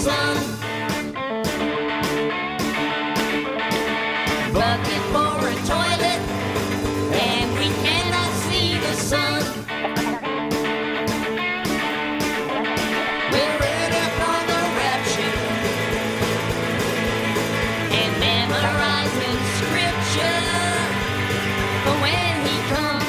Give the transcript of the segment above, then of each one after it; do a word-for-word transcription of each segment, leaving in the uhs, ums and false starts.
sun. Looking for a toilet, and we cannot see the sun. We're ready for the rapture and memorizing scripture for when he comes.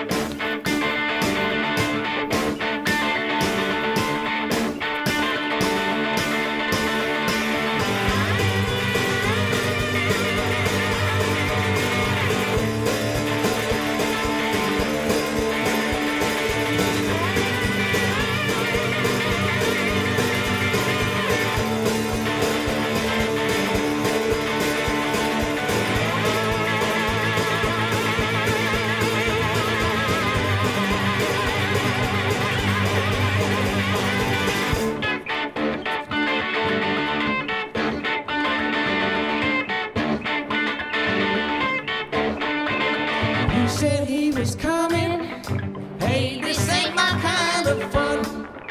He said he was coming. Hey, this ain't my kind of fun.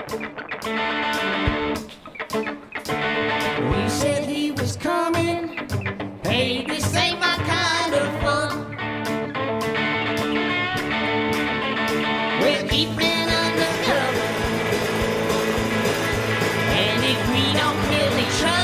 He said he was coming. Hey, this ain't my kind of fun. We're keeping undercover, and if we don't kill each other,